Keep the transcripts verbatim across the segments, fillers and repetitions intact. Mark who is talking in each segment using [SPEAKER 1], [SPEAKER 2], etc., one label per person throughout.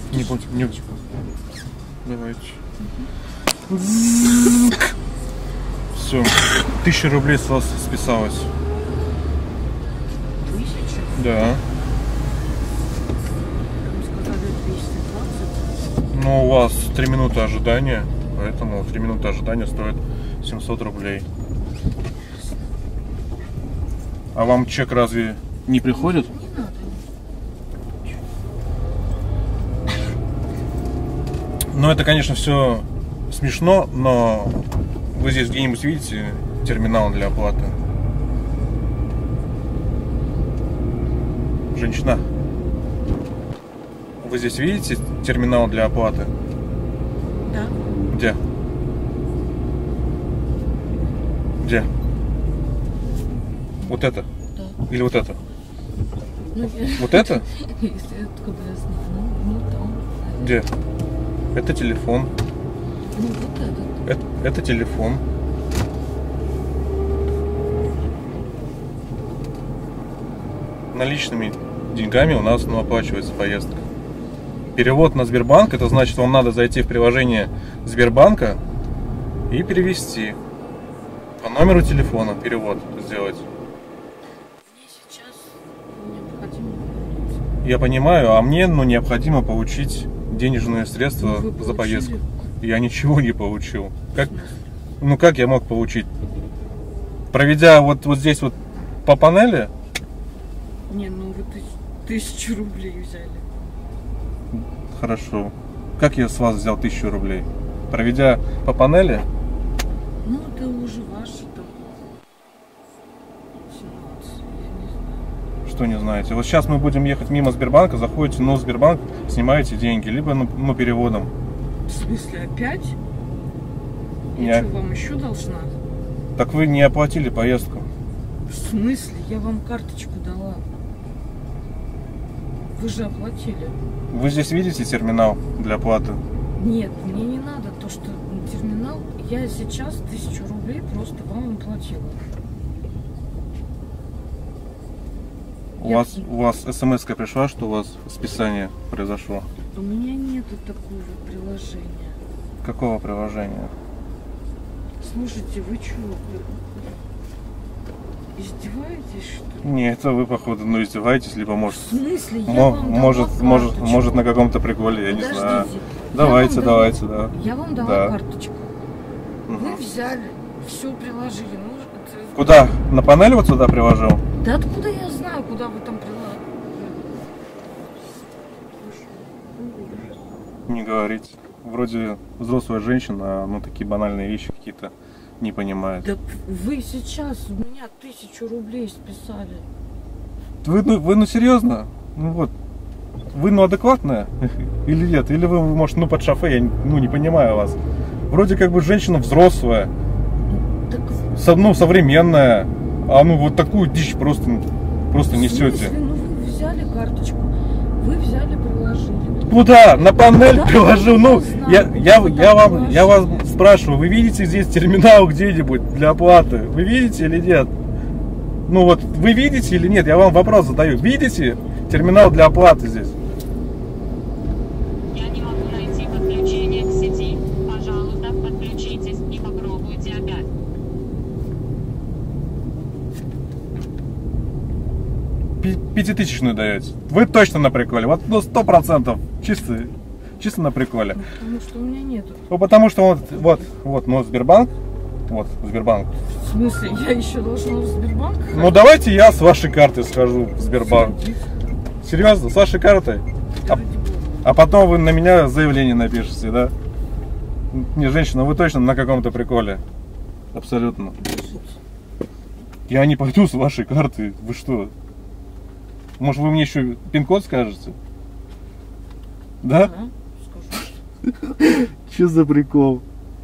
[SPEAKER 1] Не помните, не... Давайте. Угу. Все. Тысяча рублей с вас списалось.
[SPEAKER 2] Тысяча?
[SPEAKER 1] Да.
[SPEAKER 2] Вы сказали двести двадцать.
[SPEAKER 1] Ну, у вас три минуты ожидания, поэтому три минуты ожидания стоит семьсот рублей. А вам чек разве не приходит?
[SPEAKER 2] Не надо.
[SPEAKER 1] Ну, это, конечно, все смешно, но вы здесь где-нибудь видите терминал для оплаты? Женщина, вы здесь видите терминал для оплаты?
[SPEAKER 2] Да.
[SPEAKER 1] Где? Где? Вот это?
[SPEAKER 2] Да.
[SPEAKER 1] Или вот это?
[SPEAKER 2] Ну,
[SPEAKER 1] Вот это?
[SPEAKER 2] Если откуда я знаю, ну, ну там.
[SPEAKER 1] Где? Это телефон.
[SPEAKER 2] Ну вот этот.
[SPEAKER 1] Это, это телефон. Наличными деньгами у нас ну, оплачивается поездка. Перевод на Сбербанк, это значит, вам надо зайти в приложение Сбербанка и перевести. По номеру телефона перевод сделать.
[SPEAKER 2] Мне сейчас необходимо.
[SPEAKER 1] Я понимаю, а мне ну, необходимо получить денежные средства
[SPEAKER 2] ну,
[SPEAKER 1] за поездку. Я ничего не получил. Как, ну как я мог получить? Проведя вот, вот здесь вот по панели?
[SPEAKER 2] Не, ну вы тысячу рублей взяли.
[SPEAKER 1] Хорошо. Как я с вас взял тысячу рублей? Проведя по панели?
[SPEAKER 2] Ну это уже ваши там. семнадцать, я не знаю.
[SPEAKER 1] Что не знаете? Вот сейчас мы будем ехать мимо Сбербанка, заходите на Сбербанк, снимаете деньги, либо ну, ну переводом.
[SPEAKER 2] В смысле опять?
[SPEAKER 1] Не.
[SPEAKER 2] Я что, вам еще должна?
[SPEAKER 1] Так вы не оплатили поездку.
[SPEAKER 2] В смысле? Я вам карточку дала. Вы же оплатили.
[SPEAKER 1] Вы здесь видите терминал для оплаты?
[SPEAKER 2] Нет, мне не надо то, что терминал. Я сейчас тысячу рублей просто вам оплатила.
[SPEAKER 1] У
[SPEAKER 2] Я...
[SPEAKER 1] вас, у вас смс-ка пришла, что у вас списание произошло?
[SPEAKER 2] У меня нету такого приложения.
[SPEAKER 1] Какого приложения?
[SPEAKER 2] Слушайте, вы что, издеваетесь, что ли?
[SPEAKER 1] Не, это вы, походу, ну издеваетесь, либо может...
[SPEAKER 2] В смысле? Я
[SPEAKER 1] Мо-
[SPEAKER 2] вам
[SPEAKER 1] может,
[SPEAKER 2] дала
[SPEAKER 1] может,
[SPEAKER 2] карточку.
[SPEAKER 1] может на каком-то приколе, я
[SPEAKER 2] Подождите.
[SPEAKER 1] не знаю.
[SPEAKER 2] Я
[SPEAKER 1] Давайте,
[SPEAKER 2] вам
[SPEAKER 1] давайте,
[SPEAKER 2] дала...
[SPEAKER 1] да.
[SPEAKER 2] Я вам дала
[SPEAKER 1] Да.
[SPEAKER 2] карточку.
[SPEAKER 1] Угу.
[SPEAKER 2] Вы взяли, все приложили. Ну, это...
[SPEAKER 1] Куда? На панель вот сюда приложил?
[SPEAKER 2] Да откуда я знаю, куда вы там приложили?
[SPEAKER 1] Не говорить. Вроде взрослая женщина, но такие банальные вещи какие-то не понимает.
[SPEAKER 2] Да вы сейчас у меня тысячу рублей списали.
[SPEAKER 1] Вы, ну, вы ну серьезно? Ну вот. Вы ну адекватная? Или нет? Или вы, может, ну под шофе? Я ну не понимаю вас. Вроде как бы женщина взрослая.
[SPEAKER 2] Так...
[SPEAKER 1] Со, ну, современная. А ну вот такую дичь просто, просто несете.
[SPEAKER 2] В смысле? Ну вы взяли карточку, вы взяли, приложили.
[SPEAKER 1] Куда? На панель
[SPEAKER 2] да,
[SPEAKER 1] приложил. Ну,
[SPEAKER 2] знаю,
[SPEAKER 1] я, я,
[SPEAKER 2] вы
[SPEAKER 1] я, вам,
[SPEAKER 2] приложили.
[SPEAKER 1] я вас спрашиваю, вы видите здесь терминал где-нибудь для оплаты? Вы видите или нет? Ну вот, вы видите или нет? Я вам вопрос задаю. Видите терминал для оплаты здесь?
[SPEAKER 3] Я не могу найти подключение к сети. Пожалуйста, подключитесь и попробуйте опять.
[SPEAKER 1] Пятитысячную даете. Вы точно на приколе. Вот ну сто процентов. Чисто, чисто на приколе.
[SPEAKER 2] Ну, потому что у меня нету.
[SPEAKER 1] Ну потому что вот, вот, вот, ну Сбербанк. Вот, Сбербанк.
[SPEAKER 2] В смысле, я еще должна в Сбербанк?
[SPEAKER 1] Ну давайте я с вашей картой схожу в Сбербанк. Серьезно, с вашей картой? А, а потом вы на меня заявление напишите, да? Не, женщина, вы точно на каком-то приколе. Абсолютно. Я не пойду с вашей карты. Вы что? Может, вы мне еще пин-код скажете? Да?
[SPEAKER 2] Да, скажу.
[SPEAKER 1] Че за прикол?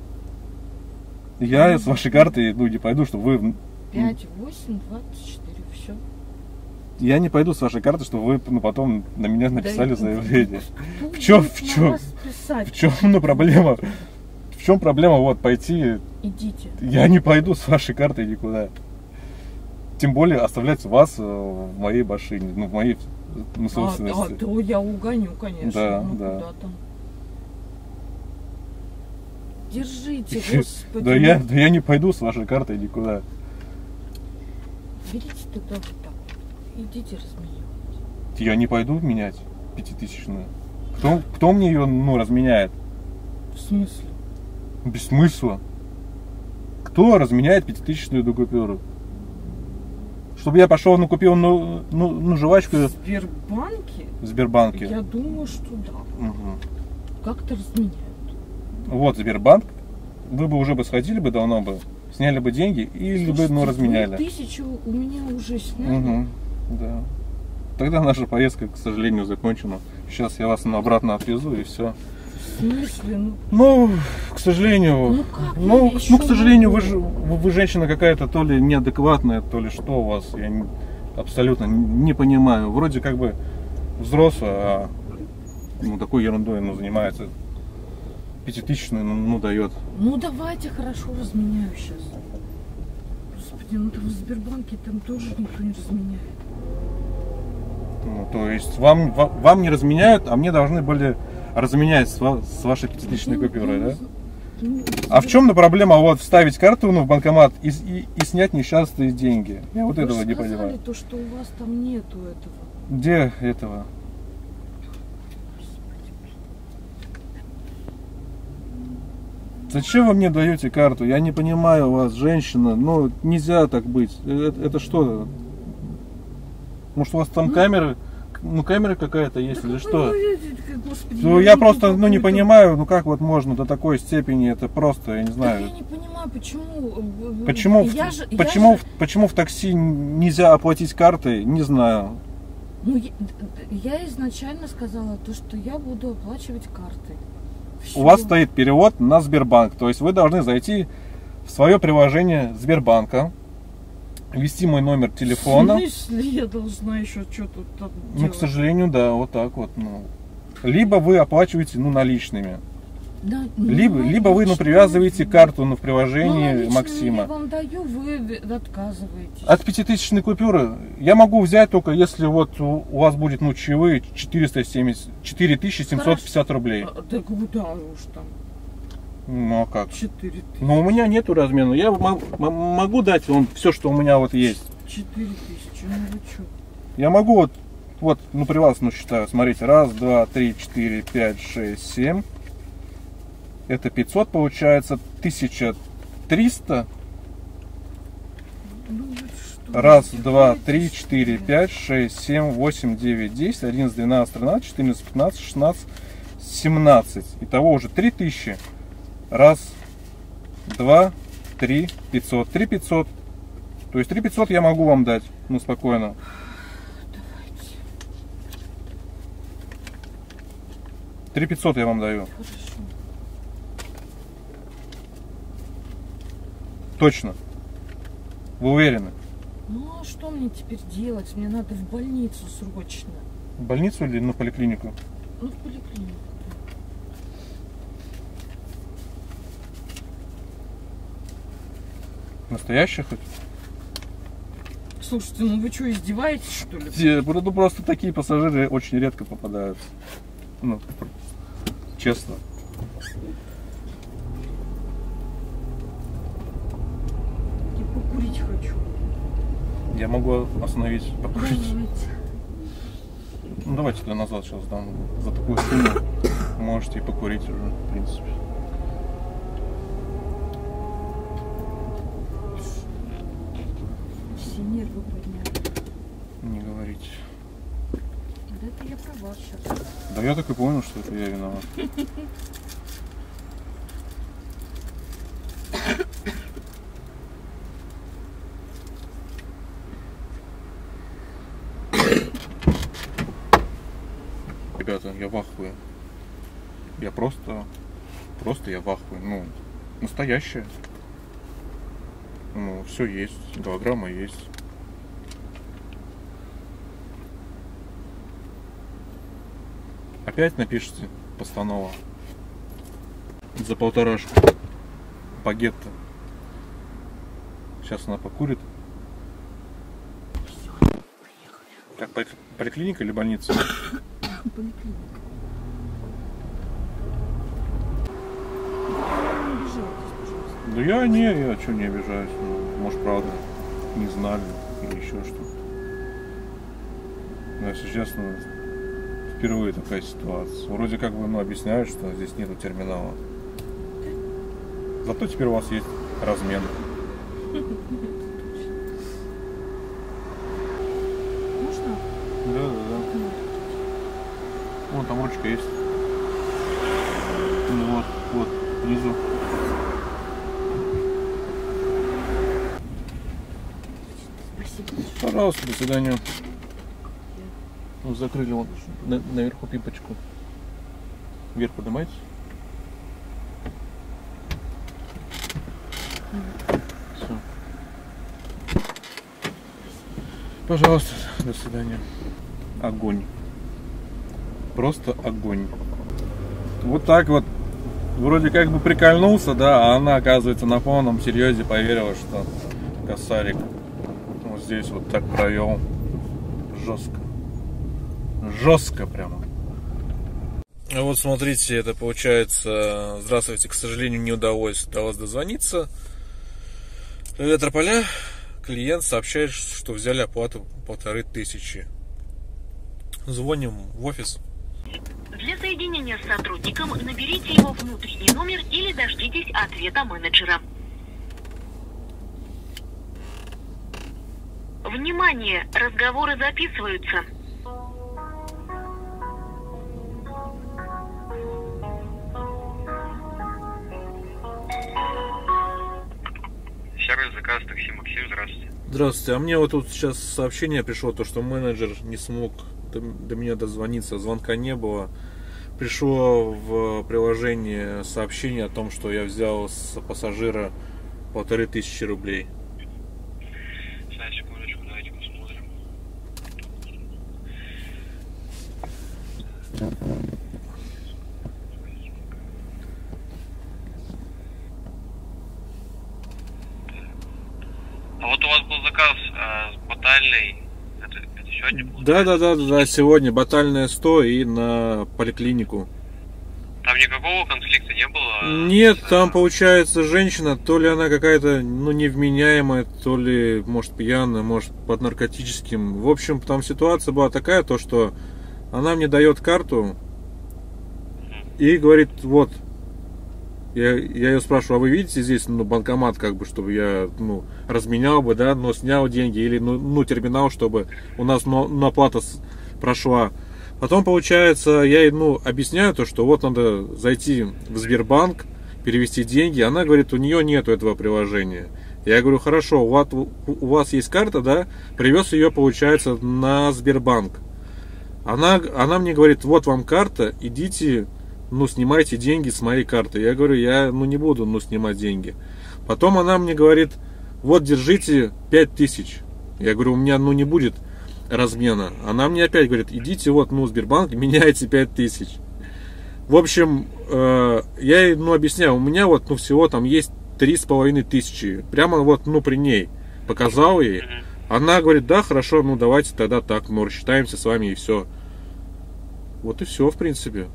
[SPEAKER 1] Я с вашей карты ну, не пойду, что вы...
[SPEAKER 2] пять, восемь, двадцать четыре, все.
[SPEAKER 1] Я не пойду с вашей карты, чтобы вы ну, потом на меня написали
[SPEAKER 2] Да,
[SPEAKER 1] заявление.
[SPEAKER 2] ну,
[SPEAKER 1] В чем,
[SPEAKER 2] будет
[SPEAKER 1] в
[SPEAKER 2] на
[SPEAKER 1] чем,
[SPEAKER 2] вас писать.
[SPEAKER 1] в чем ну, проблема? В чем проблема вот пойти?
[SPEAKER 2] Идите.
[SPEAKER 1] Я не пойду с вашей картой никуда. Тем более оставлять вас в моей машине, ну в моей на
[SPEAKER 2] А,
[SPEAKER 1] собственности.
[SPEAKER 2] а, то я угоню, конечно.
[SPEAKER 1] Да,
[SPEAKER 2] ну,
[SPEAKER 1] да.
[SPEAKER 2] куда там. Держите, господи.
[SPEAKER 1] Да я, да я не пойду с вашей картой никуда.
[SPEAKER 2] Берите тогда вот так. Идите разменивать.
[SPEAKER 1] Я не пойду менять пятитысячную. Кто, кто мне ее, ну, разменяет?
[SPEAKER 2] В смысле?
[SPEAKER 1] Без смысла. Кто разменяет пятитысячную купюру? Чтобы я пошел, ну, купил, ну, ну, ну жвачку
[SPEAKER 2] В Сбербанке?
[SPEAKER 1] в Сбербанке.
[SPEAKER 2] Я думаю, что да.
[SPEAKER 1] Угу.
[SPEAKER 2] Как-то разменяют.
[SPEAKER 1] Вот Сбербанк. Вы бы уже бы сходили бы давно бы, сняли бы деньги или бы, ну, разменяли.
[SPEAKER 2] Тысячу у меня уже сняли.
[SPEAKER 1] Угу. Да. Тогда наша поездка, к сожалению, закончена. Сейчас я вас обратно отвезу и все.
[SPEAKER 2] В смысле? Ну,
[SPEAKER 1] Ну, к сожалению,
[SPEAKER 2] Ну, как
[SPEAKER 1] ну,
[SPEAKER 2] я
[SPEAKER 1] ну,
[SPEAKER 2] еще
[SPEAKER 1] к сожалению, вы,
[SPEAKER 2] могу?
[SPEAKER 1] же- вы, вы женщина какая-то то ли неадекватная, то ли что у вас, я не- абсолютно не понимаю. Вроде как бы взрослая, а ну, такой ерундой ну, занимается. Пятитысячную, ну, ну, дает.
[SPEAKER 2] ну давайте хорошо разменяю сейчас. Господи, ну там в Сбербанке там тоже никто не разменяет.
[SPEAKER 1] Ну, то есть вам, ва- вам не разменяют, а мне должны были разменять с, ва- с вашей пятитысячной
[SPEAKER 2] Ну,
[SPEAKER 1] купюрой,
[SPEAKER 2] ну,
[SPEAKER 1] да?
[SPEAKER 2] ну,
[SPEAKER 1] А в чем проблема вот вставить карту ну, в банкомат и, и, и снять несчастные деньги? Я вот
[SPEAKER 2] вы
[SPEAKER 1] этого
[SPEAKER 2] же
[SPEAKER 1] не
[SPEAKER 2] сказали
[SPEAKER 1] понимаю.
[SPEAKER 2] то, что у вас там нету этого.
[SPEAKER 1] Где этого? Зачем вы мне даете карту? Я не понимаю вас, женщина. Ну, нельзя так быть. Это, это что? Может, у вас там
[SPEAKER 2] Ну.
[SPEAKER 1] камеры? Ну, камера какая-то есть
[SPEAKER 2] Да
[SPEAKER 1] или
[SPEAKER 2] какой
[SPEAKER 1] что?
[SPEAKER 2] вы, господи,
[SPEAKER 1] Ну, я
[SPEAKER 2] видел
[SPEAKER 1] просто, ну, не
[SPEAKER 2] какую-то-
[SPEAKER 1] понимаю, ну, как вот можно до такой степени, это просто, я не
[SPEAKER 2] Так
[SPEAKER 1] знаю.
[SPEAKER 2] я не понимаю, почему... э,
[SPEAKER 1] Почему,
[SPEAKER 2] я
[SPEAKER 1] в,
[SPEAKER 2] же- я
[SPEAKER 1] почему,
[SPEAKER 2] же-
[SPEAKER 1] в- почему в такси нельзя оплатить картой, не знаю.
[SPEAKER 2] Ну, я, я изначально сказала то, что я буду оплачивать картой.
[SPEAKER 1] У вас
[SPEAKER 2] Всё.
[SPEAKER 1] стоит перевод на Сбербанк, то есть вы должны зайти в свое приложение Сбербанка, ввести мой номер телефона.
[SPEAKER 2] В смысле я должна еще что-то там
[SPEAKER 1] Ну,
[SPEAKER 2] делать?
[SPEAKER 1] к сожалению, да, вот так вот. Ну. Либо вы оплачиваете ну, наличными,
[SPEAKER 2] Да, ну,
[SPEAKER 1] либо, либо вы ну,
[SPEAKER 2] наличные-
[SPEAKER 1] привязываете карту ну, в
[SPEAKER 2] Ну,
[SPEAKER 1] приложении
[SPEAKER 2] наличные
[SPEAKER 1] Максима.
[SPEAKER 2] я вам даю, вы отказываетесь.
[SPEAKER 1] От пятитысячной купюры я могу взять только если вот у, у вас будет ну, чаевые четыреста семьдесят, четыре тысячи семьсот пятьдесят рублей.
[SPEAKER 2] А, да куда уж там?
[SPEAKER 1] Ну а как?
[SPEAKER 2] Четыре тысячи.
[SPEAKER 1] Но у меня нету размена. Я мо- мо- могу дать вам все, что у меня вот есть.
[SPEAKER 2] Четыре тысячи, ну вы что?
[SPEAKER 1] Я могу вот, вот, ну при вас, ну считаю, смотрите, раз, два, три, четыре, пять, шесть, семь. Это пятьсот получается, тысяча триста.
[SPEAKER 2] Ну вы что?
[SPEAKER 1] Раз,
[SPEAKER 2] вы
[SPEAKER 1] два,
[SPEAKER 2] издеваетесь,
[SPEAKER 1] три,
[SPEAKER 2] что
[SPEAKER 1] четыре,
[SPEAKER 2] ли?
[SPEAKER 1] пять, шесть, семь, восемь, девять, десять, одиннадцать, двенадцать, тринадцать, четырнадцать, пятнадцать, шестнадцать, семнадцать. Итого уже три тысячи. Раз, два, три, пятьсот. Три пятьсот. То есть три пятьсот я могу вам дать, ну спокойно.
[SPEAKER 2] Давайте.
[SPEAKER 1] Три пятьсот я вам даю.
[SPEAKER 2] Хорошо.
[SPEAKER 1] Точно. Вы уверены?
[SPEAKER 2] Ну а что мне теперь делать? Мне надо в больницу срочно.
[SPEAKER 1] В больницу или на поликлинику?
[SPEAKER 2] Ну, в поликлинику.
[SPEAKER 1] Настоящих хоть?
[SPEAKER 2] Слушайте, ну вы что, издеваетесь, что ли?
[SPEAKER 1] Те- Ну просто такие пассажиры очень редко попадаются. Ну, пр- честно.
[SPEAKER 2] Я покурить хочу.
[SPEAKER 1] Я могу остановить, покурить.
[SPEAKER 2] Давайте.
[SPEAKER 1] Ну давайте туда назад сейчас дам. За такую сумму можете и покурить уже, в принципе.
[SPEAKER 2] Все нервы подняли.
[SPEAKER 1] Не говорите.
[SPEAKER 2] Да это я права сейчас.
[SPEAKER 1] Да я так и понял, что это я виноват. Ребята, я в ахуе. Я просто, просто я в ахуе. Ну, настоящее. Ну, все есть, голограмма есть. Опять напишите постанова. За полторашку. Багетта. Сейчас она покурит.
[SPEAKER 2] Все, поехали.
[SPEAKER 1] Как поликлиника или больница?
[SPEAKER 2] Поликлиника.
[SPEAKER 1] Да я не, я что не обижаюсь. Ну, может, правда, не знали или еще что-то. Но, если честно, впервые такая ситуация. Вроде как бы, ну, объясняют, что здесь нету терминала. Зато теперь у вас есть размен.
[SPEAKER 2] Можно?
[SPEAKER 1] Да, да, да. Вон там ручка есть. Ну вот, вот, внизу.
[SPEAKER 2] Спасибо.
[SPEAKER 1] Пожалуйста, до свидания. Ну, закрыли вон на, наверху пипочку. Вверх поднимайте. Все. Пожалуйста, до свидания. Огонь. Просто огонь. Вот так вот. Вроде как бы прикольнулся, да, а она, оказывается, на полном серьезе поверила, что косарик вот здесь вот так провел. Жестко. Жестко прямо. Вот смотрите, это получается. Здравствуйте, к сожалению, не удалось до вас дозвониться. Ветрополя. Клиент сообщает, что взяли оплату полторы тысячи. Звоним в офис.
[SPEAKER 4] Для соединения с сотрудником наберите его внутренний номер или дождитесь ответа менеджера. Внимание! Разговоры записываются.
[SPEAKER 5] Сервис заказ такси Максим, здравствуйте.
[SPEAKER 1] Здравствуйте, а мне вот тут сейчас сообщение пришло, то что менеджер не смог до, до меня дозвониться, звонка не было. Пришло в приложение сообщение о том, что я взял с пассажира полторы тысячи рублей.
[SPEAKER 5] Сейчас, секундочку, давайте посмотрим. А вот у вас был заказ а, с батальной. Это, это сегодня был?
[SPEAKER 1] Да, да, да, да, сегодня батальная сто и на поликлинику.
[SPEAKER 5] Там никакого конфликта не было?
[SPEAKER 1] Нет,
[SPEAKER 5] с,
[SPEAKER 1] там получается женщина, то ли она какая-то, ну, невменяемая, то ли, может, пьяная, может, под наркотическим. В общем, там ситуация была такая, то что она мне дает карту и говорит, вот, я, я ее спрашиваю, а вы видите здесь, ну, банкомат, как бы, чтобы я, ну, разменял бы, да, но снял деньги, или, ну, ну терминал, чтобы у нас, ну, ну, оплата прошла. Потом, получается, я ей, ну, объясняю то, что вот надо зайти в Сбербанк, перевести деньги. Она говорит, у нее нету этого приложения. Я говорю, хорошо, у вас, у вас есть карта, да? Привез ее, получается, на Сбербанк. Она, она мне говорит, вот вам карта, идите, ну, снимайте деньги с моей карты. Я говорю, я, ну, не буду, ну, снимать деньги. Потом она мне говорит, вот, держите пять тысяч. Я говорю, у меня, ну, не будет размена. Она мне опять говорит, идите вот, ну, в Сбербанк, меняйте пять тысяч. В общем, э, я ей, ну, объясняю, у меня вот, ну, всего там есть три с половиной тысячи. Прямо вот, ну, при ней. Показал ей. Она говорит, да, хорошо, ну, давайте тогда так, мы рассчитаемся с вами и все. Вот и все, в принципе.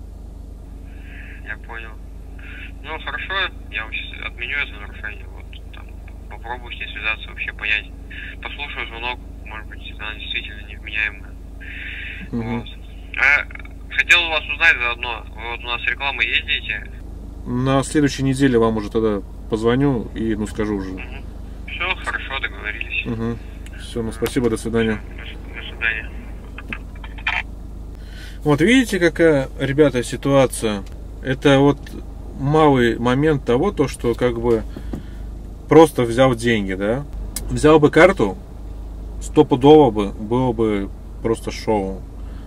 [SPEAKER 5] Я понял. Ну, хорошо, я вам сейчас отменю это нарушение. Вот, там, попробую с ней связаться, вообще понять. Послушаю звонок, может быть, она действительно невменяемая.
[SPEAKER 1] Угу.
[SPEAKER 5] Вот. А, хотел у вас узнать заодно, вы вот у нас рекламы ездите?
[SPEAKER 1] На следующей неделе вам уже тогда позвоню и, ну, скажу уже.
[SPEAKER 5] Угу. Все, хорошо, договорились.
[SPEAKER 1] Угу. Все, ну, спасибо, до свидания.
[SPEAKER 5] До, до свидания.
[SPEAKER 1] Вот видите, какая, ребята, ситуация. Это вот малый момент того, то, что как бы просто взял деньги, да. Взял бы карту, стопудово бы было бы просто шоу.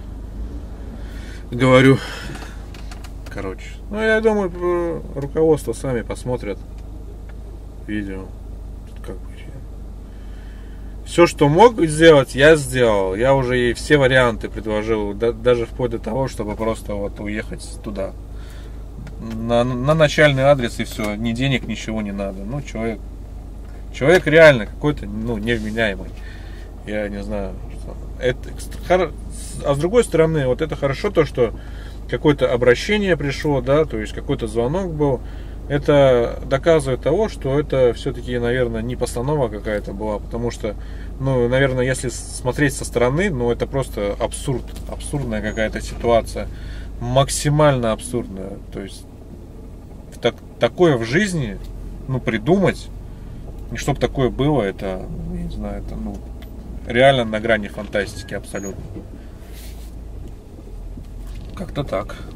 [SPEAKER 1] Говорю. Короче. Ну, я думаю, руководство сами посмотрят видео. Тут как бы все, что мог сделать, я сделал. Я уже ей все варианты предложил, да, даже вплоть до того, чтобы просто вот уехать туда. На, на начальный адрес и все. Ни денег, ничего не надо. Ну, человек. Человек реально какой-то, ну, невменяемый. Я не знаю, Это, а с другой стороны, вот это хорошо то, что какое-то обращение пришло, да, то есть какой-то звонок был. Это доказывает того, что это все-таки, наверное, не постанова какая-то была, потому что, ну, наверное, если смотреть со стороны, ну, это просто абсурд, абсурдная какая-то ситуация, максимально абсурдная. То есть так, такое в жизни, ну, придумать, и чтобы такое было, это, я не знаю, это, ну, реально на грани фантастики абсолютно. Как-то так.